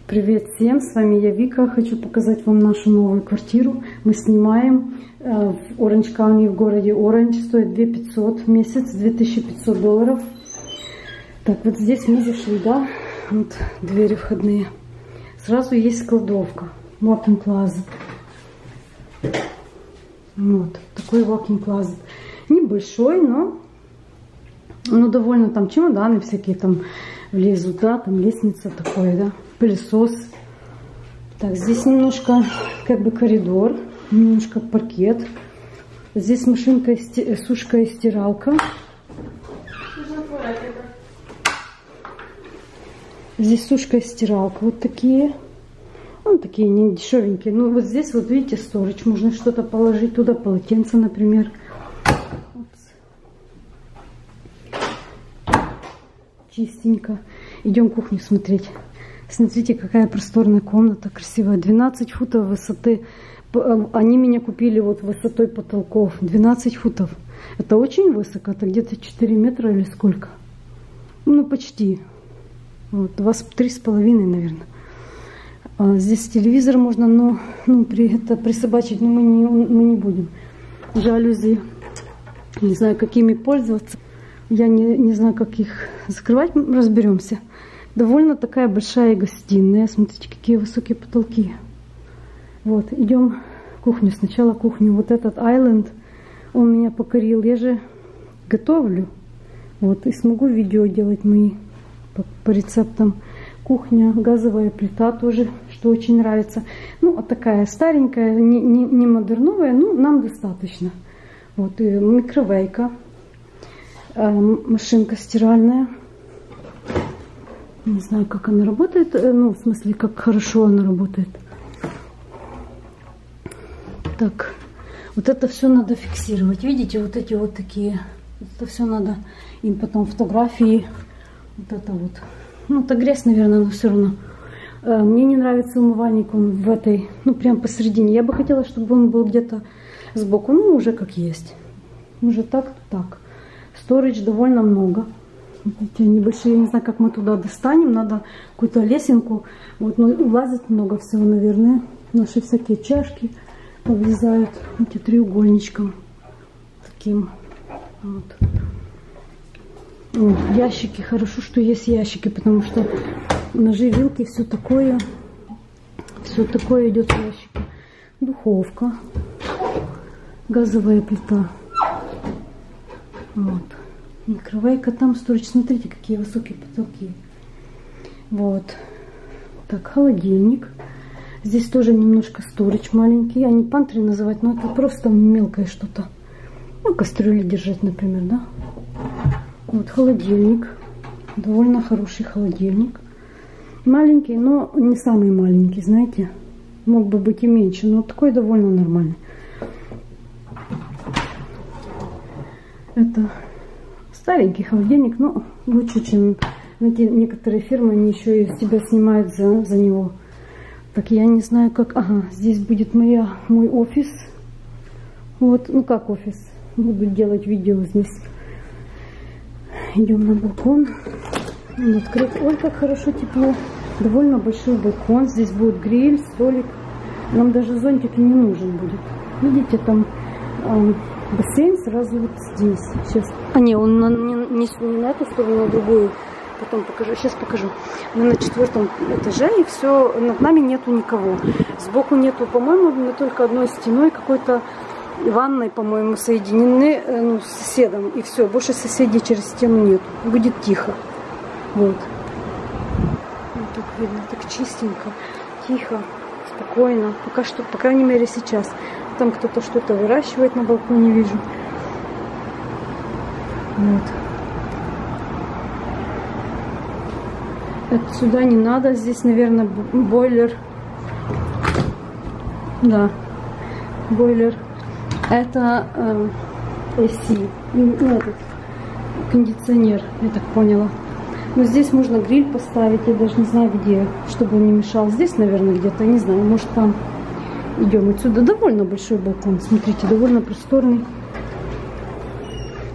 Привет всем, с вами я Вика. Хочу показать вам нашу новую квартиру. Мы снимаем в Оранж Кауни, в городе Оранж. Стоит 2500 в месяц, $2500. Так, вот здесь мы зашли, да? Вот двери входные. Сразу есть кладовка. Walk-in closet. Вот, такой walk-in closet. Небольшой, но довольно там чемоданы всякие там влезут, да? Там лестница такое, да? Пылесос. Так, здесь немножко как бы коридор, немножко паркет. Здесь машинка, сушка и стиралка. Здесь сушка и стиралка. Вот такие. Ну, такие не дешевенькие. Ну, вот здесь вот видите, сторидж. Можно что-то положить туда, полотенце, например. Чистенько. Идем кухню смотреть. Смотрите, какая просторная комната, красивая. 12 футов высоты. Они меня купили вот высотой потолков. 12 футов. Это очень высоко. Это где-то 4 метра или сколько? Ну, почти. Вот, 3,5, наверное. Здесь телевизор можно, но присобачить, но мы не будем. Жалюзи. Не знаю, какими пользоваться. Я не знаю, как их закрывать. Разберемся. Довольно такая большая гостиная. Смотрите, какие высокие потолки. Вот, идем в кухню. Сначала кухню. Вот этот айленд, он меня покорил. Я же готовлю. Вот, и смогу видео делать мои по рецептам. Кухня, газовая плита тоже, что очень нравится. Ну, вот такая старенькая, не модерновая, но нам достаточно. Вот, и микровейка. Машинка стиральная. Не знаю, как она работает. Ну, в смысле, как хорошо она работает. Так, вот это все надо фиксировать. Видите, вот эти вот такие. Это все надо им потом фотографии. Вот это вот. Ну, это грязь, наверное, но все равно. Мне не нравится умывальник, он в этой, ну, прям посередине. Я бы хотела, чтобы он был где-то сбоку. Ну, уже как есть. Уже так. Сторидж довольно много. Эти небольшие, я не знаю, как мы туда достанем. Надо какую-то лесенку. Вот, ну, влазит много всего, наверное. Наши всякие чашки влезают эти треугольничком. Таким. Вот. О, ящики. Хорошо, что есть ящики, потому что ножи, вилки, все такое идет в ящике. Духовка. Газовая плита. Вот. Микровейка, там сторидж. Смотрите, какие высокие потолки. Вот. Так, холодильник. Здесь тоже немножко сторидж маленький. Они пантри называют, но это просто мелкое что-то. Ну, кастрюли держать, например, да. Вот холодильник. Довольно хороший холодильник. Маленький, но не самый маленький, знаете. Мог бы быть и меньше, но такой довольно нормальный. Это старенький холодильник, но лучше, чем, знаете, некоторые фирмы, они еще и себя снимают за него. Так, я не знаю, как... Ага, здесь будет мой офис. Вот, ну как офис. Буду делать видео здесь. Идем на балкон. Он открыт. Ой, как хорошо, тепло. Довольно большой балкон. Здесь будет гриль, столик. Нам даже зонтик и не нужен будет. Видите, там... бассейн сразу вот здесь. Сейчас. Не, он не на эту сторону, а на другую. Потом покажу. Сейчас покажу. Мы на 4-м этаже, и все, над нами нету никого. Сбоку нету, по-моему, мы только одной стеной какой-то ванной, по-моему, соединены, ну, с соседом. И все, больше соседей через стену нету. Будет тихо. Вот. Вот так видно, так чистенько, тихо, спокойно. Пока что, по крайней мере, сейчас. Там кто-то что-то выращивает на балконе, вижу. Вот. Это сюда не надо. Здесь, наверное, бойлер. Да, бойлер. Это AC. Ну, этот кондиционер, я так поняла. Но здесь можно гриль поставить. Я даже не знаю, где, чтобы он не мешал. Здесь, наверное, где-то, не знаю, может там. Идем отсюда. Довольно большой балкон. Смотрите, довольно просторный.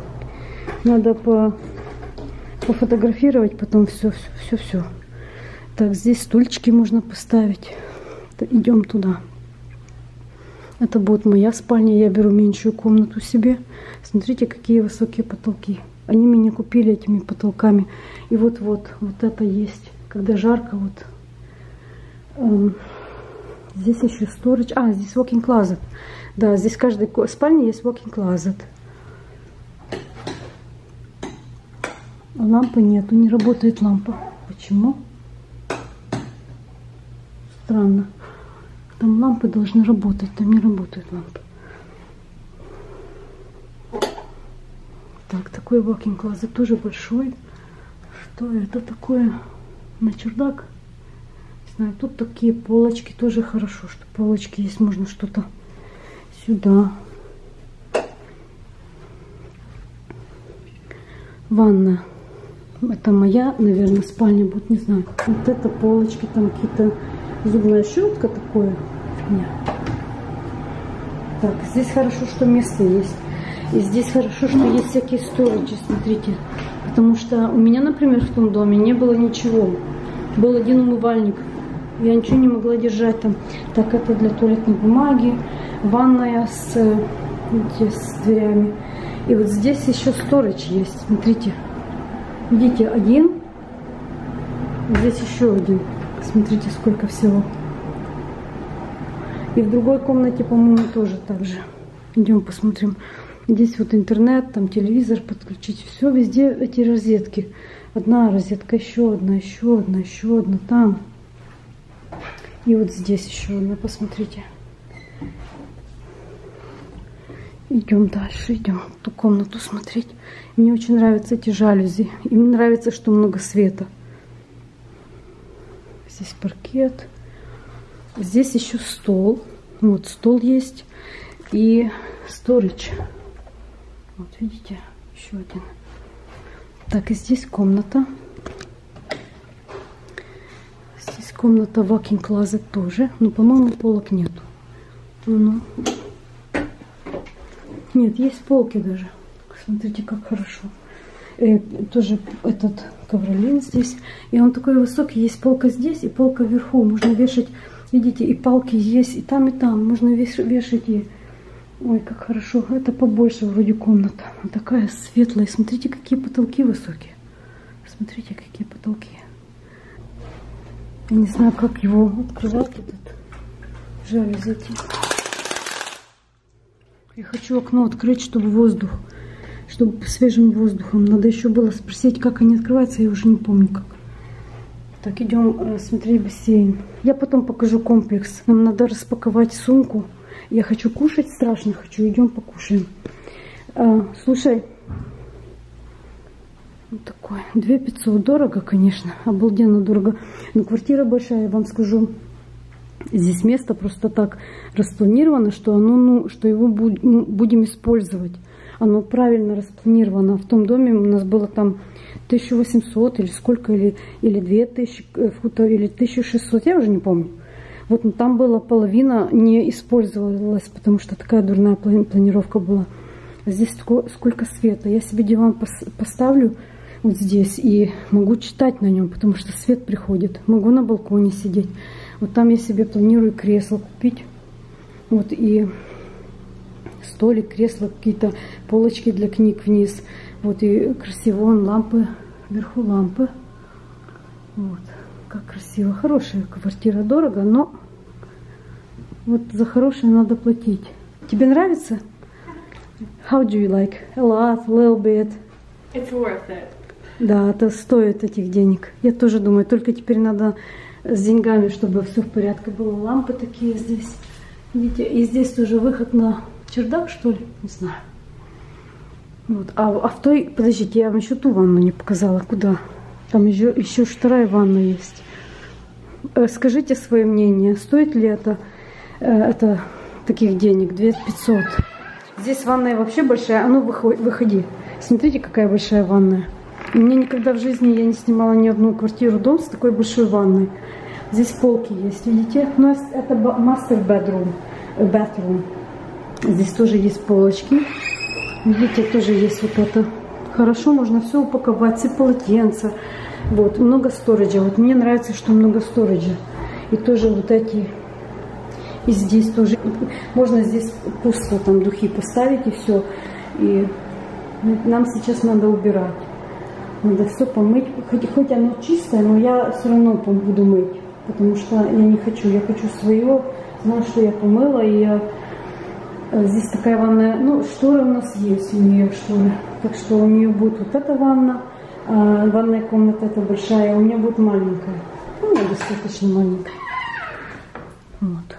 Надо пофотографировать потом все. Так, здесь стульчики можно поставить. Идем туда. Это будет моя спальня. Я беру меньшую комнату себе. Смотрите, какие высокие потолки. Они меня купили этими потолками. И вот это есть. Когда жарко, вот. Здесь еще storage. А, здесь walk-in closet. Да, здесь в каждой спальне есть walk-in closet. Лампы нету, не работает лампа. Почему? Странно. Там лампы должны работать, там не работают лампы. Так, такой walk-in closet тоже большой. Что это такое? На чердак? Не знаю, тут такие полочки тоже хорошо, что полочки есть, можно что-то сюда. Ванна. Это моя, наверное, спальня будет, не знаю. Вот это полочки, там какие-то зубная щетка, такое фигня. Так, здесь хорошо, что место есть. И здесь хорошо, что есть всякие сториджи, смотрите. Потому что у меня, например, в том доме не было ничего. Был один умывальник. Я ничего не могла держать там. Так, это для туалетной бумаги. Ванная с дверями. И вот здесь еще сторидж есть, смотрите. Видите, один. Здесь еще один. Смотрите, сколько всего. И в другой комнате, по-моему, тоже так же. Идем посмотрим. Здесь вот интернет, там телевизор подключить. Все, везде эти розетки. Одна розетка, еще одна, еще одна, еще одна. Там. И вот здесь еще одна, посмотрите. Идем дальше, идем в ту комнату смотреть. Мне очень нравятся эти жалюзи. И мне нравится, что много света. Здесь паркет. Здесь еще стол. Вот стол есть. И сторидж. Вот видите, еще один. Так, и здесь комната. Здесь комната walk-in closet тоже. Но, по-моему, полок нету. Ну. Нет, есть полки даже. Смотрите, как хорошо. Тоже этот ковролин здесь. И он такой высокий. Есть полка здесь и полка вверху. Можно вешать, видите, и палки есть, и там, и там. Можно вешать и... Ой, как хорошо. Это побольше вроде комната. Она такая светлая. Смотрите, какие потолки высокие. Смотрите, какие потолки. Я не знаю, как его открывать, этот жалюзи. Я хочу окно открыть, чтобы воздух, чтобы свежим воздухом. Надо еще было спросить, как они открываются, я уже не помню как. Так, идем смотреть бассейн. Я потом покажу комплекс. Нам надо распаковать сумку. Я хочу кушать, страшно хочу. Идем покушаем. Слушай. Вот такой. 2500. Дорого, конечно. Обалденно дорого. Но квартира большая, я вам скажу. Здесь место просто так распланировано, что оно, ну, что его будем использовать. Оно правильно распланировано. В том доме у нас было там 1800 или сколько, или 2000 футов, или 1600, я уже не помню. Вот, но там была половина не использовалась, потому что такая дурная планировка была. Здесь сколько света. Я себе диван поставлю вот здесь и могу читать на нем, потому что свет приходит. Могу на балконе сидеть. Вот там я себе планирую кресло купить. Вот и столик, кресло, какие-то полочки для книг вниз. Вот и красиво, вон лампы, вверху лампы. Вот, как красиво. Хорошая квартира, дорого, но вот за хорошее надо платить. Тебе нравится? How do you like? A lot, a little bit. It's worth it. Да, это стоит этих денег. Я тоже думаю, только теперь надо с деньгами, чтобы все в порядке было. Лампы такие здесь. Видите, и здесь тоже выход на чердак, что ли? Не знаю. Вот. А в той, подождите, я вам еще ту ванну не показала. Куда? Там еще вторая ванна есть. Скажите свое мнение, стоит ли это таких денег? 2500. Здесь ванная вообще большая. А ну, выходи. Смотрите, какая большая ванная. У меня никогда в жизни я не снимала ни одну квартиру, дом с такой большой ванной. Здесь полки есть, видите? Но это master bathroom. Здесь тоже есть полочки. Видите, тоже есть вот это. Хорошо, можно все упаковать, все полотенца. Вот, много сториджа. Вот мне нравится, что много сториджа. И тоже вот эти... И здесь тоже... Можно здесь пусто там духи поставить и все. И нам сейчас надо убирать. Надо все помыть. Хоть оно чистое, но я все равно буду мыть. Потому что я не хочу. Я хочу свое. Знаю, что я помыла. И я... Здесь такая ванная... Ну, шторы у нас есть у нее шторы. Так что у нее будет вот эта ванна. А ванная комната эта большая. А у меня будет маленькая. Ну, достаточно маленькая. Вот.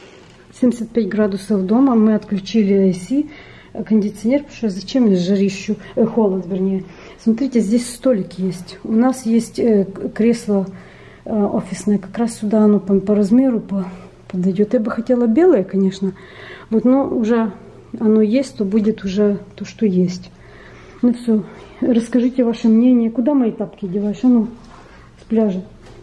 75 градусов дома. Мы отключили AC. Кондиционер, потому что зачем мне жарищу, холод вернее. Смотрите, здесь столик есть. У нас есть кресло офисное, как раз сюда оно по размеру подойдет. Я бы хотела белое, конечно, вот, но уже оно есть, то будет уже то, что есть. Ну все, расскажите ваше мнение. Куда мои тапки деваешь? А ну, с пляжа.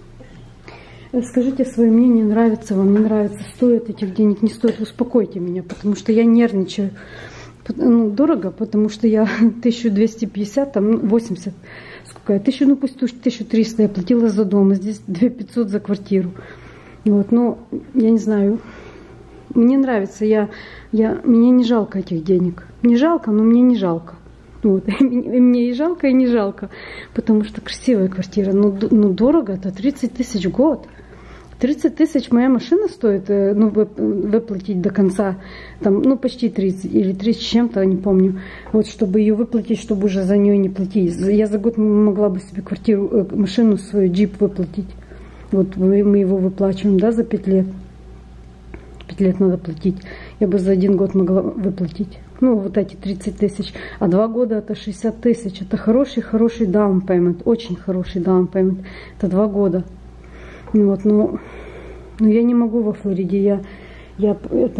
Скажите свое мнение, нравится вам, не нравится, стоит этих денег, не стоит. Успокойте меня, потому что я нервничаю. Ну, дорого, потому что я 1250, там 80, сколько я, 1000, ну пусть 1300 я платила за дом, и здесь 2500 за квартиру. Вот, но я не знаю, мне нравится, мне не жалко этих денег. Не жалко, но мне не жалко. Вот. И мне и жалко, и не жалко, потому что красивая квартира, но дорого, это 30 тысяч в год. 30 тысяч моя машина стоит, ну, выплатить до конца, там, ну, почти 30 или 30 с чем-то, не помню. Вот, чтобы ее выплатить, чтобы уже за нее не платить. Я за год могла бы себе квартиру, машину свою, джип выплатить. Вот, мы его выплачиваем, да, за 5 лет. 5 лет надо платить. Я бы за 1 год могла выплатить. Ну, вот эти 30 тысяч. А 2 года это 60 тысяч. Это хороший down payment. Очень хороший down payment. Это 2 года. Вот, но я не могу во Флориде, я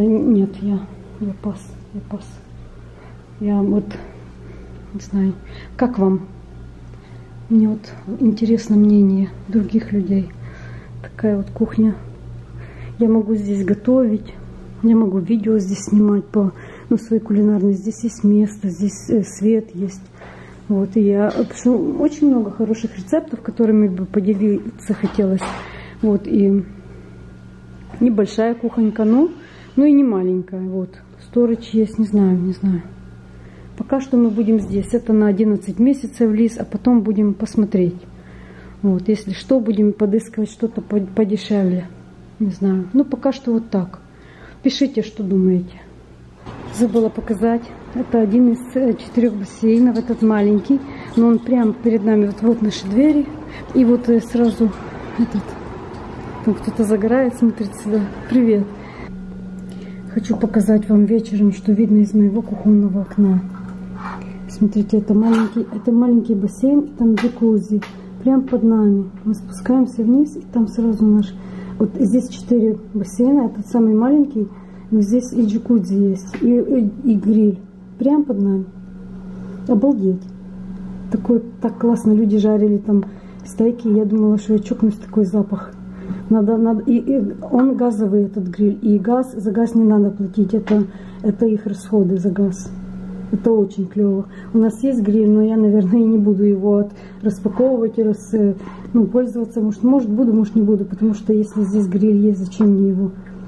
пас. Я вот, не знаю, как вам? Мне вот интересно мнение других людей. Такая вот кухня. Я могу здесь готовить, я могу видео здесь снимать ну, свои кулинарные. Здесь есть место, здесь свет есть. Вот, и очень много хороших рецептов, которыми бы поделиться хотелось. Вот, и небольшая кухонька, ну и не маленькая. Вот, сторидж есть, не знаю. Пока что мы будем здесь. Это на 11 месяцев лиз, а потом будем посмотреть. Вот, если что, будем подыскивать что-то подешевле. Не знаю. Ну, пока что вот так. Пишите, что думаете. Забыла показать. Это один из 4 бассейнов, этот маленький. Но он прямо перед нами. Вот наши двери. И вот сразу этот... Там кто-то загорает, смотрит сюда. Привет. Хочу показать вам вечером, что видно из моего кухонного окна. Смотрите, это маленький бассейн, и там джакузи. Прямо под нами. Мы спускаемся вниз, и там сразу наш... Вот здесь 4 бассейна, этот самый маленький, но здесь и джакузи есть, и гриль. Прямо под нами. Обалдеть. Так классно. Люди жарили там стейки. Я думала, что я чокнусь, такой запах. И он газовый, этот гриль. И за газ не надо платить. Это их расходы за газ. Это очень клево. У нас есть гриль, но я, наверное, и не буду его распаковывать и пользоваться. Может буду, может не буду. Потому что если здесь гриль есть, зачем мне его?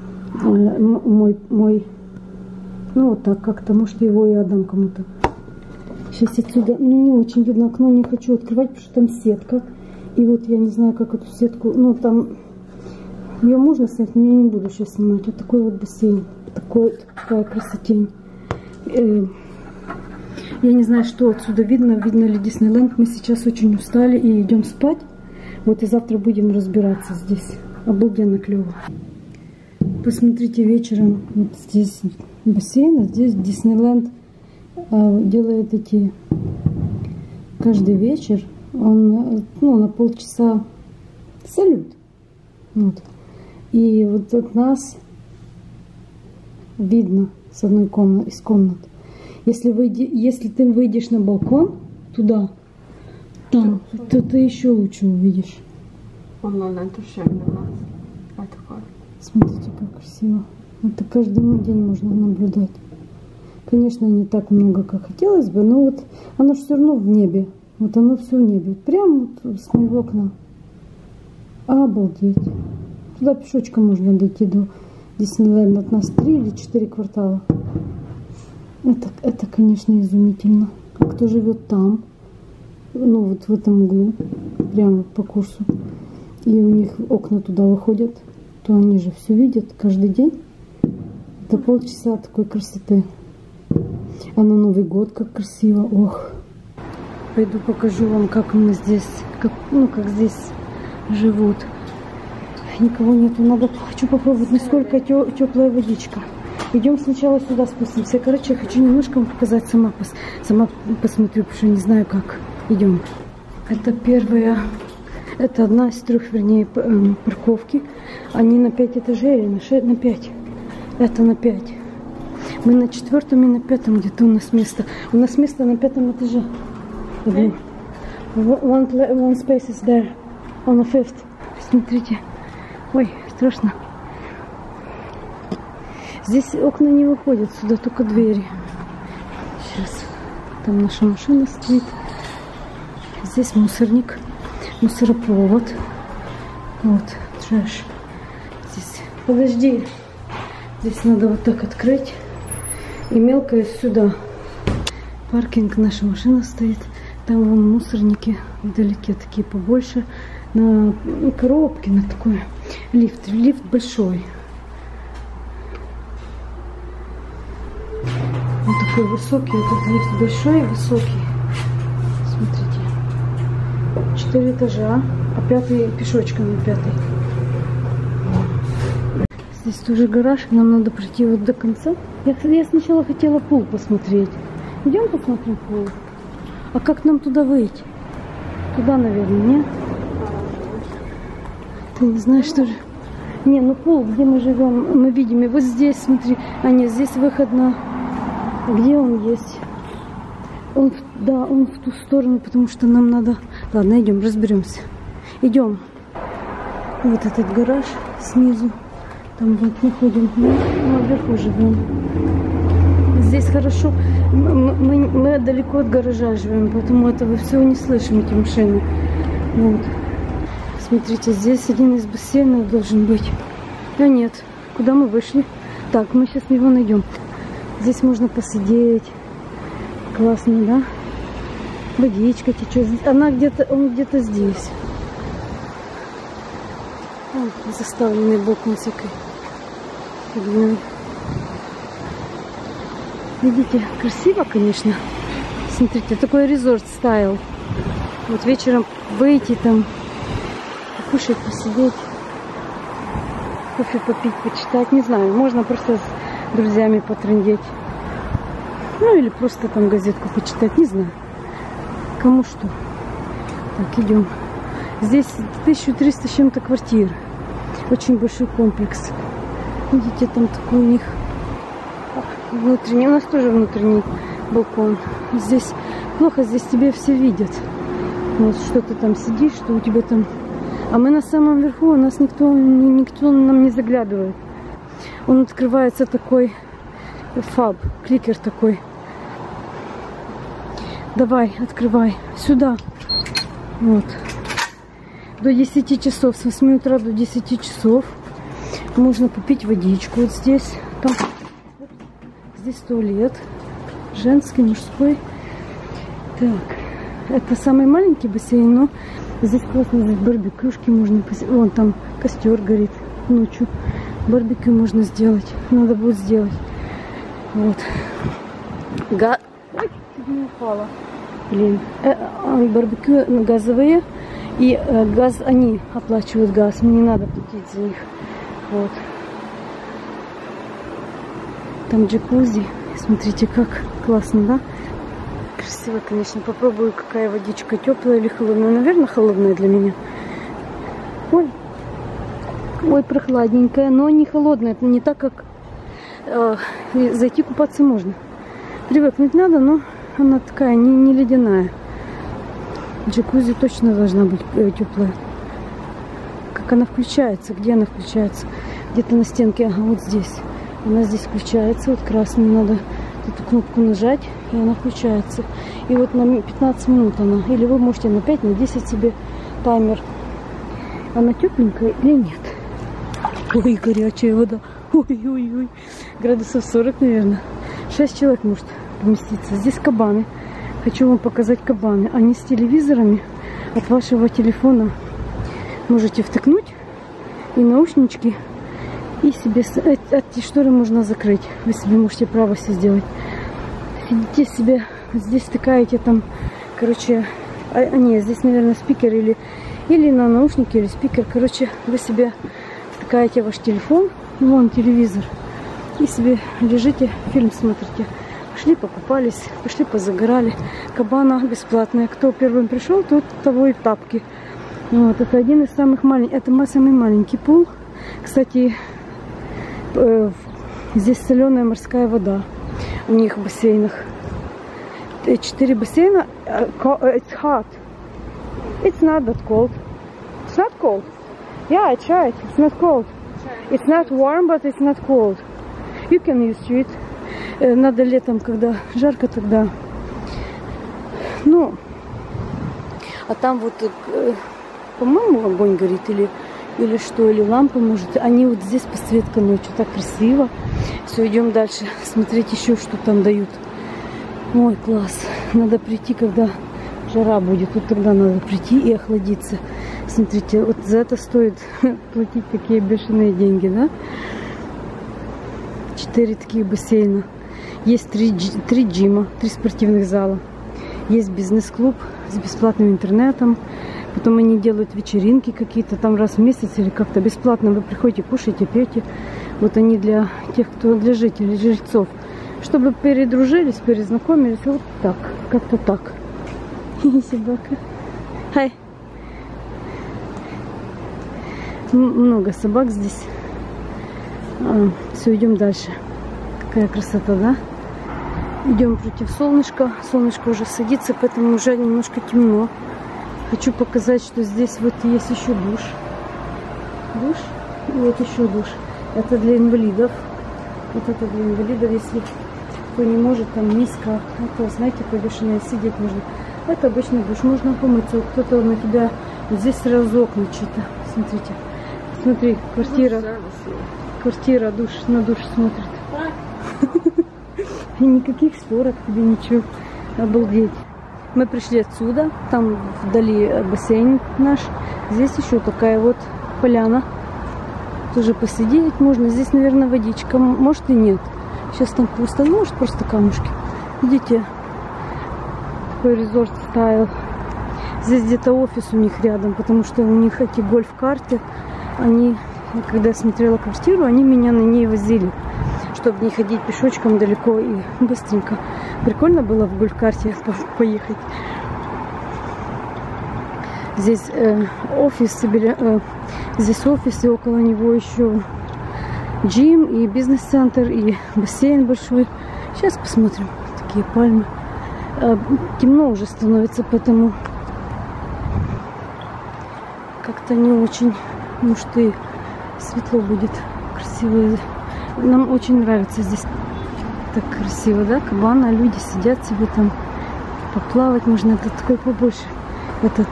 Мой. Ну вот так как-то. Может, его я отдам кому-то. Сейчас отсюда. Мне не очень видно окно. Не хочу открывать, потому что там сетка. И вот я не знаю, как эту сетку. Ну там... Ее можно снять, но я не буду сейчас снимать. Вот такой вот бассейн. Такая красотень. Я не знаю, что отсюда видно. Видно ли Диснейленд. Мы сейчас очень устали и идем спать. Вот и завтра будем разбираться здесь. Обалденно клево. Посмотрите вечером. Вот здесь бассейн, а здесь Диснейленд делает каждый вечер. Он на полчаса салют. Вот. И вот от нас видно с одной из комнат. Если ты выйдешь на балкон туда, там, то ты еще лучше увидишь. Смотрите, как красиво. Это каждый день можно наблюдать. Конечно, не так много, как хотелось бы, но вот оно же все равно в небе. Вот оно все в небе. Прямо вот с моего окна. Обалдеть. Туда пешочком можно дойти до Диснейленда. От нас 3 или 4 квартала. Это, конечно, изумительно. А кто живет там? Ну, вот в этом углу. Прямо по курсу. И у них окна туда выходят. То они же все видят каждый день. Это полчаса такой красоты. А на Новый год как красиво. Ох. Пойду покажу вам, как мы здесь, как здесь живут. Никого нету. Хочу попробовать, насколько теплая водичка. Идем сначала сюда спустимся. Короче, я хочу немножко вам показать. Сама посмотрю, потому что не знаю как. Идем. Это первая. Это одна из 3, вернее, парковки. Они на 5 этажей или на 6, на 5. Это на 5. Мы на 4 и на 5 где-то у нас место. У нас место на 5 этаже. One space is there. On the 5th. Смотрите. Ой, страшно. Здесь окна не выходят, сюда только двери. Сейчас. Там наша машина стоит. Здесь мусорник. Мусоропровод. Вот, трэш. Здесь. Подожди. Здесь надо вот так открыть. И мелкое сюда. Паркинг, наша машина стоит. Там вон мусорники вдалеке, такие побольше. На коробке, на такой лифт. Лифт большой. Он такой высокий. Этот лифт большой и высокий. Смотрите. 4 этажа. А 5-й пешочком на 5-й. Здесь тоже гараж. Нам надо пройти вот до конца. Я сначала хотела пул посмотреть. Идем посмотрим пул. А как нам туда выйти? Туда, наверное, нет? Ты не знаешь, что же? Не, ну пул, где мы живем, мы видим. И вот здесь, смотри. А нет, здесь выход на... Где он есть? Он в ту сторону, потому что нам надо... Ладно, идем, разберемся. Идем. Вот этот гараж снизу. Там вот мы ходим. Мы наверху живем. Здесь хорошо. Мы далеко от гаража живем, поэтому этого всего не слышим, эти машины. Вот. Смотрите, здесь один из бассейнов должен быть. А нет, куда мы вышли? Так, мы сейчас его найдем. Здесь можно посидеть. Классно, да? Водичка течет. Он где-то здесь. Заставленный боком всякой фигней. Видите, красиво, конечно. Смотрите, такой резорт стайл. Вот вечером выйти там, покушать, посидеть, кофе попить, почитать. Не знаю, можно просто с друзьями потрындеть. Ну или просто там газетку почитать, не знаю. Кому что. Так, идем. Здесь 1300 с чем-то квартир. Очень большой комплекс. Видите, там такой у них внутренний. У нас тоже внутренний балкон. Здесь плохо, здесь тебя все видят. Вот что ты там сидишь, что у тебя там. А мы на самом верху, у нас никто нам не заглядывает. Он открывается такой фаб, кликер такой. Давай, открывай. Сюда. Вот. До 10 часов, с 8 утра до 10 часов можно попить водичку. Вот здесь. Там. Здесь туалет. Женский, мужской. Так. Это самый маленький бассейн, но здесь классно, здесь барбекюшки можно посидеть. Вон там костер горит ночью. Барбекю можно сделать. Надо будет сделать. Вот. Ой, чуть не упала. Блин. Барбекю газовые. И газ, они оплачивают газ. Мне не надо платить за них. Вот. Там джакузи. Смотрите, как классно, да? Красиво, конечно. Попробую, какая водичка, теплая или холодная. Наверное, холодная для меня. Ой. Ой, прохладненькая, но не холодная. Это не так, как зайти купаться можно. Привыкнуть надо, но она такая не ледяная. Джакузи точно должна быть теплая. Как она включается? Где она включается? Где-то на стенке. Ага, вот здесь. Она здесь включается. Вот красную надо эту кнопку нажать, и она включается. И вот на 15 минут она. Или вы можете на 5, на 10 себе таймер. Она тепленькая или нет? Ой, горячая вода. Ой-ой-ой. Градусов 40, наверное. 6 человек может поместиться. Здесь кабаны. Хочу вам показать кабаны. Они с телевизорами от вашего телефона можете втыкнуть. И наушнички. И себе эти шторы можно закрыть. Вы себе можете право все сделать. Сидите себе, здесь втыкаете там, короче, нет, здесь, наверное, спикер или на наушники, или спикер. Короче, вы себе втыкаете ваш телефон, вон телевизор, и себе лежите, фильм смотрите. Пошли покупались, пошли позагорали. Кабана бесплатная. Кто первым пришел, тот того и тапки. Вот, это один из самых маленьких, это самый маленький пул. Кстати, здесь соленая морская вода у них в бассейнах. 4 бассейна. It's hot. It's not that cold. It's not cold. Yeah, I tried. It's not cold. It's not warm, but it's not cold. You can use it. Надо летом, когда жарко, тогда. Ну, а там вот, по-моему, огонь горит или что, или лампы, может. Они вот здесь подсветка ночью, так красиво. Все, идем дальше. Смотреть еще, что там дают. Ой, класс. Надо прийти, когда жара будет. Вот тогда надо прийти и охладиться. Смотрите, вот за это стоит платить такие бешеные деньги, да? 4 таких бассейна. Есть 3 джима, 3 спортивных зала. Есть бизнес-клуб с бесплатным интернетом. Потом они делают вечеринки какие-то там раз в месяц или как-то бесплатно. Вы приходите, кушаете, пьете. Вот они для тех, кто для жителей, жильцов. Чтобы передружились, перезнакомились. Вот так, как-то так. Собака. Хай. Много собак здесь. Все, идем дальше. Какая красота, да? Идем против солнышка. Солнышко уже садится, поэтому уже немножко темно. Хочу показать, что здесь вот есть еще душ. Душ. И вот еще душ. Это для инвалидов. Вот это для инвалидов, если кто не может, там миска. Это, знаете, повешенное, сидеть можно. Это обычный душ. Можно помыться. Кто-то на тебя вот здесь сразу окна чьи-то. Смотрите. Смотри, квартира. Квартира, душ, на душ смотрит. И никаких шторок тебе, ничего. Обалдеть. Мы пришли отсюда. Там вдали бассейн наш. Здесь еще такая вот поляна. Тоже посидеть можно. Здесь, наверное, водичка. Может и нет. Сейчас там пусто. Может, просто камушки. Видите? Такой резорт стайл. Здесь где-то офис у них рядом. Потому что у них эти гольф-карты. Они, когда я смотрела квартиру, они меня на ней возили. Чтобы не ходить пешочком далеко и быстренько. Прикольно было в гольф-карте поехать. Здесь офис, здесь офис, и около него еще джим, и бизнес-центр, и бассейн большой. Сейчас посмотрим. Такие пальмы. Темно уже становится, поэтому как-то не очень. Может, и светло будет. Красиво. Нам очень нравится здесь. Так красиво, да? Кабана, люди сидят себе там. Поплавать можно. Это такой побольше. Этот.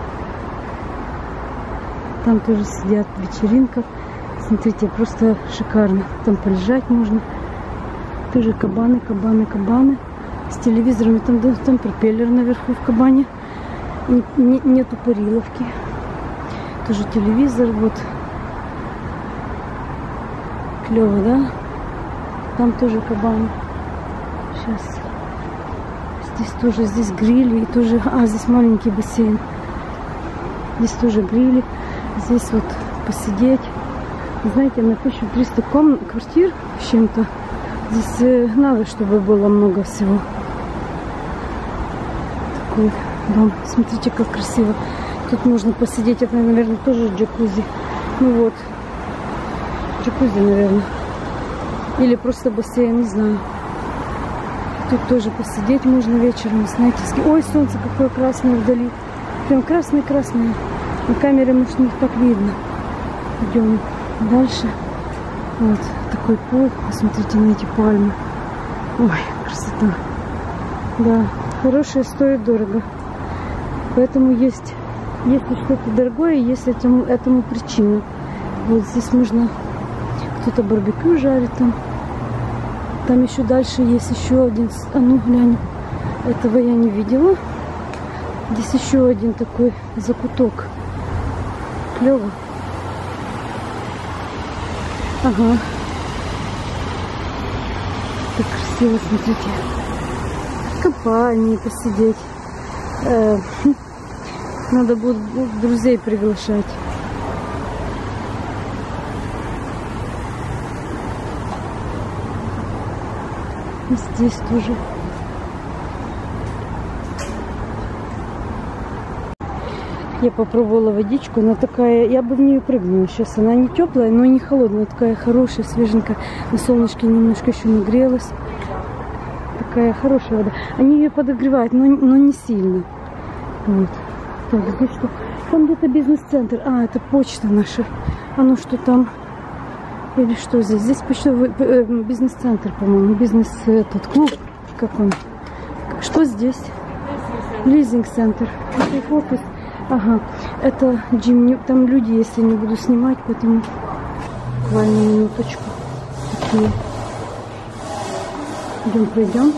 Там тоже сидят вечеринка. Смотрите, просто шикарно. Там полежать можно. Тоже кабаны, кабаны, кабаны. С телевизорами. Там пропеллер наверху в кабане. Нету париловки. Тоже телевизор. Вот. Клево, да? Там тоже кабаны. Сейчас. Здесь тоже, здесь грили. И тоже, здесь маленький бассейн. Здесь тоже грили. Здесь вот посидеть. Знаете, на 1300 квартир с чем-то. Здесь надо, чтобы было много всего. Такой дом. Смотрите, как красиво. Тут можно посидеть. Это, наверное, тоже джакузи. Ну вот. Джакузи, наверное. Или просто бассейн, не знаю. Тут тоже посидеть можно вечером. Знаете, ой, солнце какое красное вдали. Прям красное-красное. На камере, может, не так видно. Идем дальше. Вот такой пол. Посмотрите на эти пальмы. Ой, красота. Да, хорошее стоит дорого. Поэтому есть, если что-то дорогое, есть этому причина. Вот здесь можно, кто-то барбекю жарит там. Там еще дальше есть еще один, а ну глянь, этого я не видела. Здесь еще один такой закуток. Клево. Ага. Так красиво, смотрите. В компании посидеть. Надо будет друзей приглашать. Здесь тоже. Я попробовала водичку, она такая, я бы в нее прыгнула сейчас. Она не теплая, но и не холодная, такая хорошая, свеженькая. На солнышке немножко еще нагрелась. Такая хорошая вода. Они ее подогревают, но не сильно. Вот. Так, здесь что? Там где-то бизнес-центр. А, это почта наша. А ну что там? Или что здесь? Здесь почтовый бизнес-центр, по-моему. Этот клуб. Как он? Что здесь? Лизинг-центр. Это их офис. Ага. Это Джим. Там люди, если не буду снимать, поэтому буквально минуточку. Такие. Идем, пройдем.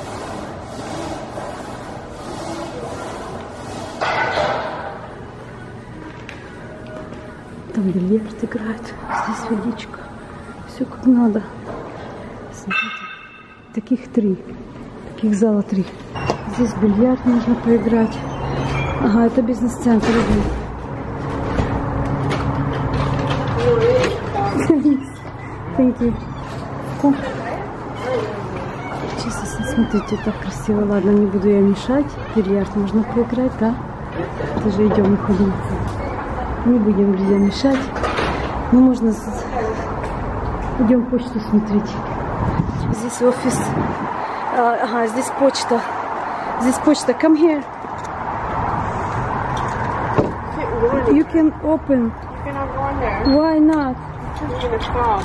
Там бильярд играет. Здесь водичка. Все как надо. Смотрите. Таких 3. Таких зала 3. Здесь бильярд можно поиграть. Ага, это бизнес-центр. Thank you. Честно, смотрите, так красиво. Ладно, не буду я мешать. Бильярд можно поиграть, да? Даже идем, уходим. Не будем, друзья, мешать. Но можно... Идем почту смотреть. Здесь офис. Ага, здесь почта. Здесь почта. Come here. You can open. You cannot go in there. Why not? You're in a car.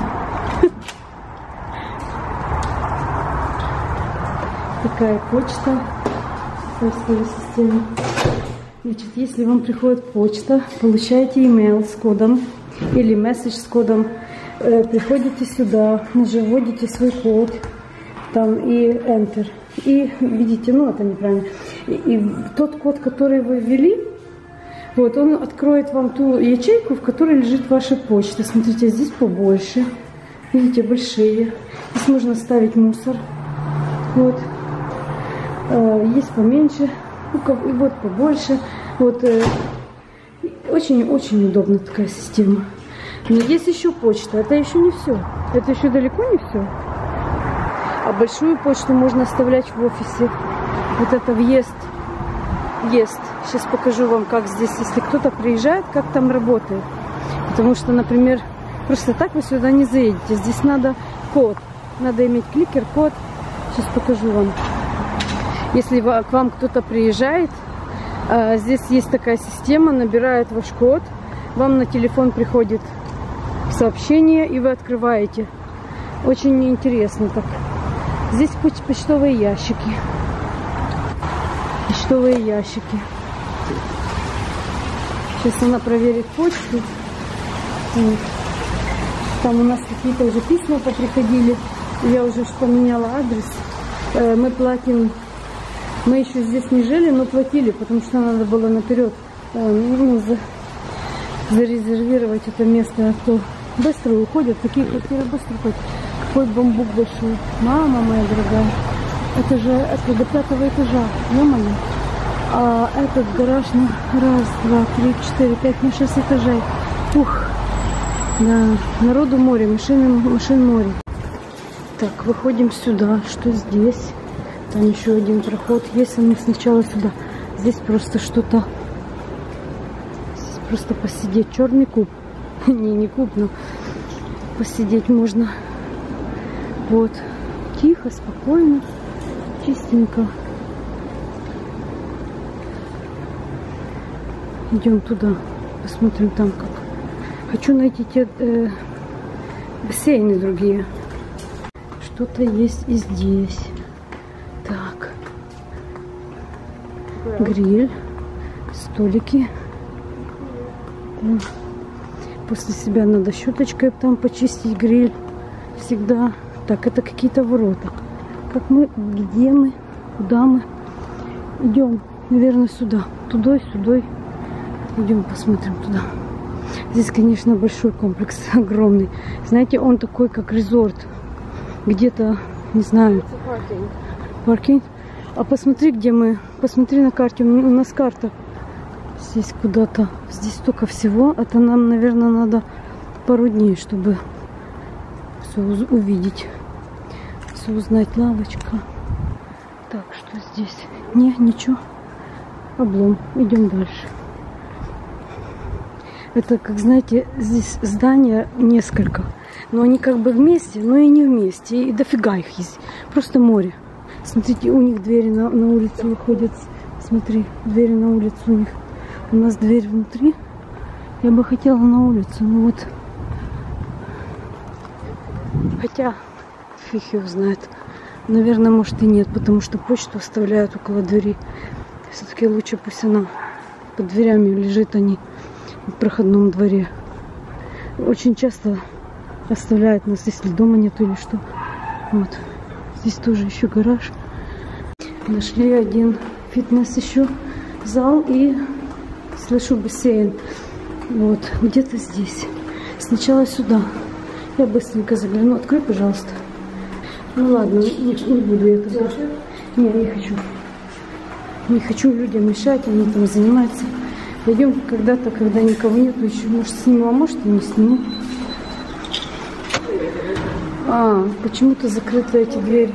Такая почта. Поисковая система. Значит, если вам приходит почта, получаете email с кодом или месседж с кодом, приходите сюда, вводите свой код там и Enter. И видите, ну это неправильно. И тот код, который вы ввели, вот, он откроет вам ту ячейку, в которой лежит ваша почта. Смотрите, здесь побольше. Видите, большие. Здесь можно ставить мусор. Вот. Есть поменьше. И вот побольше. Вот. Очень-очень удобная такая система. Но есть еще почта. Это еще не все. Это еще далеко не все. А большую почту можно оставлять в офисе. Вот это въезд. Сейчас покажу вам, как здесь, если кто-то приезжает, как там работает. Потому что, например, просто так вы сюда не заедете. Здесь надо код. Надо иметь кликер, код. Сейчас покажу вам. Если к вам кто-то приезжает, здесь есть такая система, набирает ваш код, вам на телефон приходит сообщение, и вы открываете. Очень интересно так. Здесь почтовые ящики. Почтовые ящики. Сейчас она проверит почту. Там у нас какие-то уже письма поприходили. Я уже поменяла адрес. Мы платим. Мы еще здесь не жили, но платили, потому что надо было наперед зарезервировать это место. А то быстро уходят. Такие квартиры быстро уходят. Какой бамбук большой. Мама моя дорогая. Это же до 5-го этажа. Ё-моё. А этот гараж на 1, 2, 3, 4, 5, на 6 этажей. Ух. Да. Народу море. Машин море. Так, выходим сюда. Что здесь? Там еще один проход есть. Мы сначала сюда. Здесь просто что-то. Здесь просто посидеть. Черный куб. Не куб, но посидеть можно. Вот. Тихо, спокойно. Чистенько. Идем туда. Посмотрим там как. Хочу найти те бассейны другие. Что-то есть и здесь. Так. Гриль. Столики. Да. После себя надо щеточкой там почистить гриль. Всегда. Так, это какие-то ворота. Как мы, где мы, куда мы? Идем, наверное, сюда. Туда и сюда. Идем посмотрим туда. Здесь, конечно, большой комплекс, огромный. Знаете, он такой, как резорт. Где-то, не знаю, паркинг. А посмотри, где мы. Посмотри на карте. У нас карта здесь куда-то. Здесь столько всего. Это нам, наверное, надо пару дней, чтобы все увидеть. Все узнать. Лавочка. Так, что здесь? Не, ничего. Облом. Идем дальше. Это, как знаете, здесь здания несколько. Но они как бы вместе, но и не вместе. И дофига их есть. Просто море. Смотрите, у них двери на улицу выходят. Смотри, двери на улицу у них. У нас дверь внутри. Я бы хотела на улицу, но вот. Хотя, фиг его знает. Наверное, может и нет, потому что почту оставляют около двери. Все-таки лучше пусть она под дверями лежит, а не в проходном дворе. Очень часто оставляют нас, если дома нету или что. Вот. Здесь тоже еще гараж. Нашли один фитнес еще зал и слышу бассейн. Вот, где-то здесь. Сначала сюда. Я быстренько загляну. Открой, пожалуйста. Ну ладно, не буду я туда. Не хочу. Не хочу людям мешать, они там занимаются. Пойдем когда-то, когда никого нету, еще, может, сниму, а может, и не сниму. Почему-то закрыты эти двери.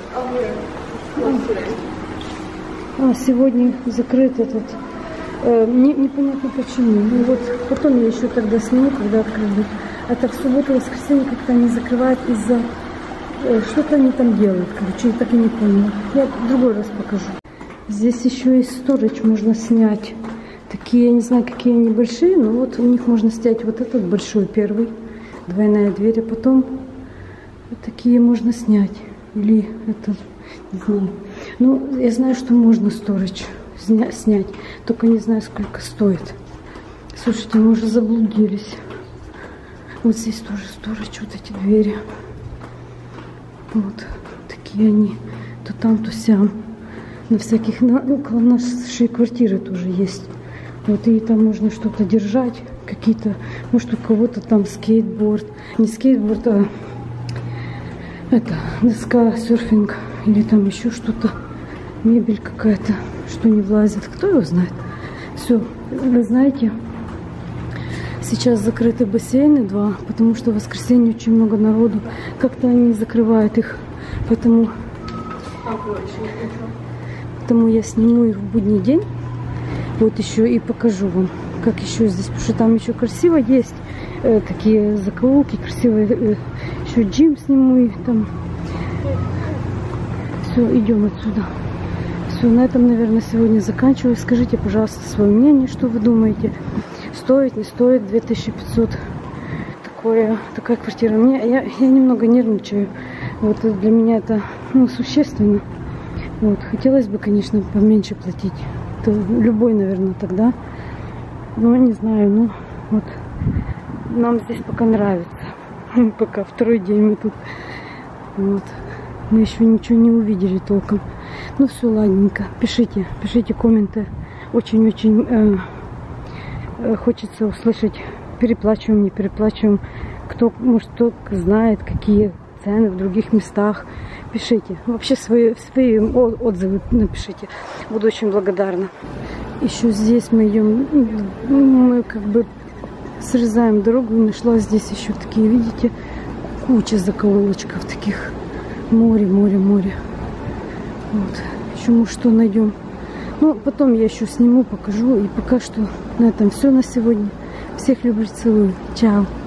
Сегодня закрыт этот. Непонятно почему. Ну вот, потом я еще тогда сниму, когда открыли. А так в субботу, воскресенье как-то они закрывают из-за... Что-то они там делают, короче, я так и не поняла. Я в другой раз покажу. Здесь еще и сторож можно снять. Такие, я не знаю, какие они большие, но вот у них можно снять вот этот большой первый. Двойная дверь, а потом вот такие можно снять. Или это, не знаю. Ну, я знаю, что можно сторож снять. Только не знаю, сколько стоит. Слушайте, мы уже заблудились. Вот здесь тоже сторож, вот эти двери. Вот такие они. То там, то сям. На всяких, около нашей квартиры тоже есть. Вот и там можно что-то держать. Какие-то, может, у кого-то там скейтборд. Не скейтборд, а это, доска, серфинг. Или там еще что-то. Мебель какая-то, что не влазит. Кто его знает? Все, вы знаете, сейчас закрыты бассейны 2, потому что в воскресенье очень много народу. Как-то они закрывают их. Поэтому я сниму их в будний день. Вот еще и покажу вам, как еще здесь. Потому что там еще красиво есть. Такие закоулки красивые. Еще джим сниму и там. Все, идем отсюда. Все, на этом, наверное, сегодня заканчиваю. Скажите, пожалуйста, свое мнение, что вы думаете. Стоит, не стоит 2500 такая квартира. Я немного нервничаю. Вот для меня это существенно. Вот. Хотелось бы, конечно, поменьше платить. Это любой, наверное, тогда. Но не знаю, вот. Нам здесь пока нравится. Пока второй день мы тут. Вот. Мы еще ничего не увидели толком. Ну все, ладненько. Пишите комменты. Очень-очень хочется услышать, переплачиваем, не переплачиваем. Кто, может, кто знает, какие цены в других местах. Пишите. Вообще свои отзывы напишите. Буду очень благодарна. Еще здесь мы идем, мы как бы срезаем дорогу. И нашла здесь еще такие, видите, куча закоулочков таких. Море. Вот. Еще мы что найдем. Ну, потом я еще сниму, покажу. И пока что на этом все на сегодня. Всех люблю, целую. Чао.